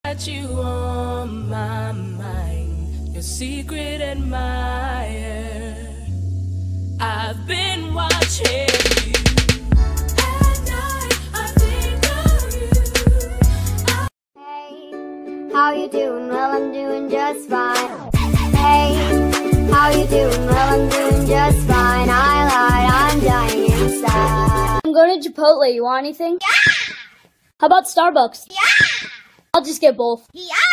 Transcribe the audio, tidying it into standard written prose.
Got you on my mind, your secret admirer. I've been watching you. At night, I think of you. Hey, how you doing? Well, I'm doing just fine. Hey, how you doing? Well, I'm doing just fine. I lied, I'm dying inside. I'm going to Chipotle. You want anything? Yeah! How about Starbucks? Yeah! I'll just get both. Yeah!